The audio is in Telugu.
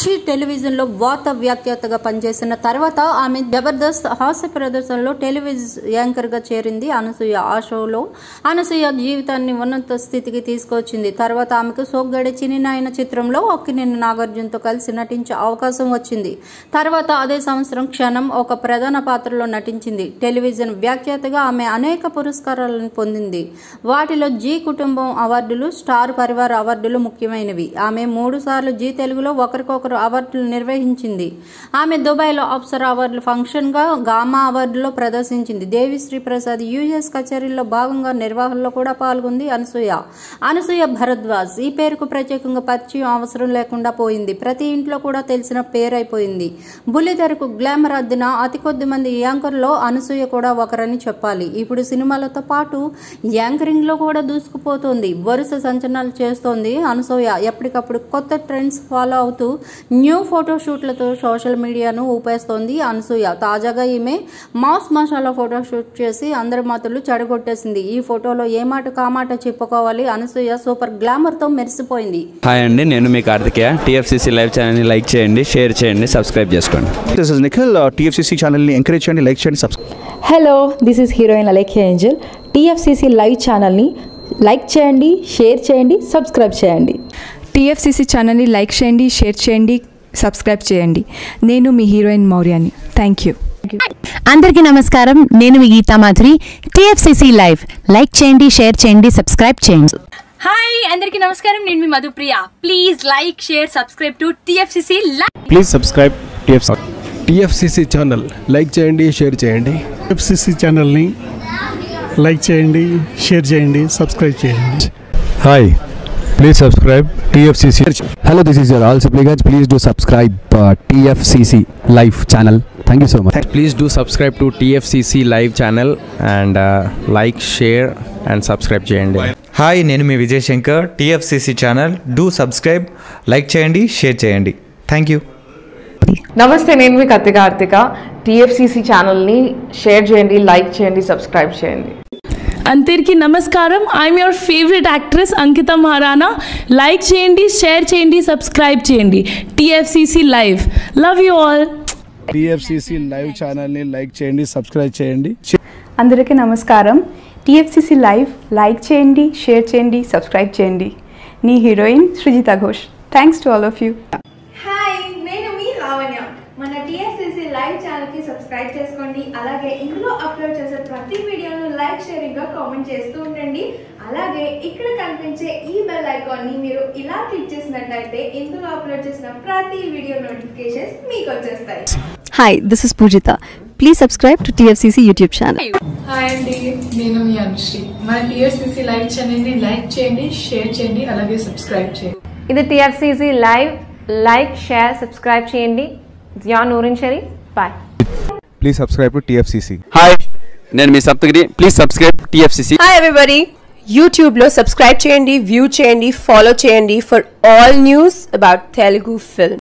సాక్షి టెలివిజన్లో వార్తా వ్యాఖ్యాతగా పనిచేసిన తర్వాత ఆమె జబర్దస్త్ హాస్య ప్రదర్శనలో టెలివిజన్ యాంకర్గా చేరింది అనసూయ. ఆ షోలో అనసూయ జీవితాన్ని ఉన్నత స్థితికి తీసుకొచ్చింది. తర్వాత ఆమెకు సోగ్గాడే చిన్నినాయన చిత్రంలో అక్కినేని నాగార్జునతో కలిసి నటించే అవకాశం వచ్చింది. తర్వాత అదే సంవత్సరం క్షణం ఒక ప్రధాన పాత్రలో నటించింది. టెలివిజన్ వ్యాఖ్యాతగా ఆమె అనేక పురస్కారాలను పొందింది. వాటిలో జీ కుటుంబం అవార్డులు, స్టార్ పరివార్ అవార్డులు ముఖ్యమైనవి. ఆమె 3 సార్లు జీ తెలుగులో ఒకరికొకరు అవార్డులు నిర్వహించింది. ఆమె దుబాయ్లో అప్సరా అవార్డుల ఫంక్షన్గా గామా అవార్డులో ప్రదర్శించింది. దేవిశ్రీ ప్రసాద్ యుఎస్ కచేరీల్లో భాగంగా నిర్వహణలో కూడా పాల్గొంది అనసూయ భరద్వాజ్. ఈ పేరుకు ప్రత్యేకంగా పరిచయం అవసరం లేకుండా పోయింది. ప్రతి ఇంట్లో కూడా తెలిసిన పేరైపోయింది. బుల్లితెరకు గ్లామర్ అద్దిన అతి కొద్ది మంది యాంకర్లో అనసూయ కూడా ఒకరని చెప్పాలి. ఇప్పుడు సినిమాలతో పాటు యాంకరింగ్ లో కూడా దూసుకుపోతోంది. వరుస సంచలనాలు చేస్తోంది అనసూయ. ఎప్పటికప్పుడు కొత్త ట్రెండ్స్ ఫాలో అవుతూ న్యూ ఫోటోషూట్లతో సోషల్ మీడియాను ఊపేస్తోంది అనసూయ. తాజాగా ఈమె మాస్ మసాలా ఫోటోషూట్ చేసి అందరి మాటలు చెడగొట్టేసింది. ఈ ఫోటోలో ఏ మాట కామాట చెప్పుకోవాలి. అనసూయ సూపర్ గ్లామర్ తో మెరిసిపోయింది. హాయ్ అండి, నేను మీ కార్తికేయ. TFCC లైవ్ ఛానల్ ని లైక్ చేయండి, షేర్ చేయండి, సబ్స్క్రైబ్ చేసుకోండి. This is Nikhil. TFCC channel ని ఎంకరేజ్ చేయండి, లైక్ చేయండి, subscribe. Hello, this is heroine Alekhya Angel. TFCC live ఛానల్ని లైక్ చేయండి, షేర్ చేయండి, సబ్స్క్రైబ్ చేయండి. TFCC ఛానల్ని లైక్ చేయండి, షేర్ చేయండి, సబ్స్క్రైబ్ చేయండి. నేను మీ హీరోయిన్ మౌర్యాని. Thank you. అందరికీ నమస్కారం, నేను మీ Geetha Madhuri. TFCC live like చేయండి, షేర్ చేయండి, సబ్స్క్రైబ్ చేయండి. హాయ్ అందరికీ నమస్కారం, నేను మీ Madhupriya. Please like, share, subscribe to TFCC live. Please subscribe TFCC channel like చేయండి, షేర్ చేయండి. TFCC ఛానల్ని లైక్ చేయండి, షేర్ చేయండి, సబ్స్క్రైబ్ చేయండి. Hi, please subscribe TFCC. Hello, this is your all supplicants. Please do subscribe TFCC live channel. Thank you so much. Please do subscribe to TFCC live channel and like, share and subscribe చేయండి. హాయ్, నేను మీ Vijay Shankar. TFCC channel do subscribe, like చేయండి, షేర్ చేయండి. Thank you. నమస్తే, నేను మీ కార్తిక. TFCC ఛానల్ని షేర్ చేయండి, లైక్ చేయండి, సబ్స్క్రైబ్ చేయండి. అందరికీ నమస్కారం. I'm your favourite actress Ankita Maharana. Like చేయండి, షేర్ చేయండి, సబ్స్క్రైబ్ చేయండి. TFCC live. Love you all. TFCC live ఛానల్ని లైక్ చేయండి, సబ్స్క్రైబ్ చేయండి. అందరికీ నమస్కారం. TFCC లైవ్ లైక్ చేయండి, షేర్ చేయండి, సబ్స్క్రైబ్ చేయండి. నీ heroine Srujitha Ghosh. Thanks to all of you. Hi, నేను మీ లావణ్య. మన TFCC లైవ్ ఛానల్కి సబ్స్క్రైబ్ చేసుకోండి. అలాగే ఇందులో అప్లోడ్ చేసే ప్రతి వీడియోను లైక్, షేరింగ్ గా కామెంట్ చేస్తూ ఉండండి. అలాగే ఇక్కడ కనిపించే ఈ బెల్ ఐకాన్ని మీరు ఇలా క్లిక్ చేసినట్లయితే ఇందులో అప్లోడ్ చేసిన ప్రతి వీడియో నోటిఫికేషన్స్ మీకు వచ్చేస్తాయి. Hi, this is Pujitha. Please subscribe to TFCC YouTube channel. Hi అండి, నేను మీ అనుశ్రీ. మన TFCC లైవ్ ఛానల్ని లైక్ చేయండి, షేర్ చేయండి, అలాగే సబ్స్క్రైబ్ చేయండి. ఇది TFCC live. Like, share, subscribe చేయండి. జియా నూరిన్ షరీ. Bye. Please subscribe to TFCC. Hi, నేను మీ Saptagiri. Please subscribe TFCC. Hi everybody, యూట్యూబ్లో సబ్స్క్రైబ్ చేయండి, వ్యూ చేయండి, ఫాలో చేయండి for all news about Telugu film.